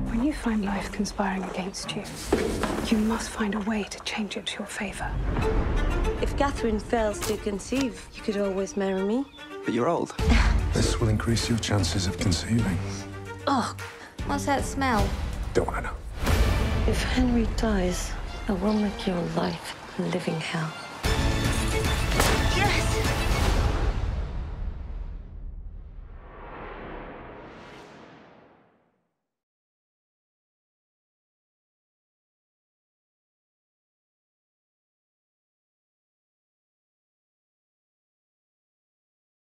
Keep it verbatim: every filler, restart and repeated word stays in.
When you find life conspiring against you, you must find a way to change it to your favor. If Catherine fails to conceive, you could always marry me. But you're old. This will increase your chances of conceiving. Oh, What's that smell? Don't want to know. if Henry dies, I will make your life a living hell.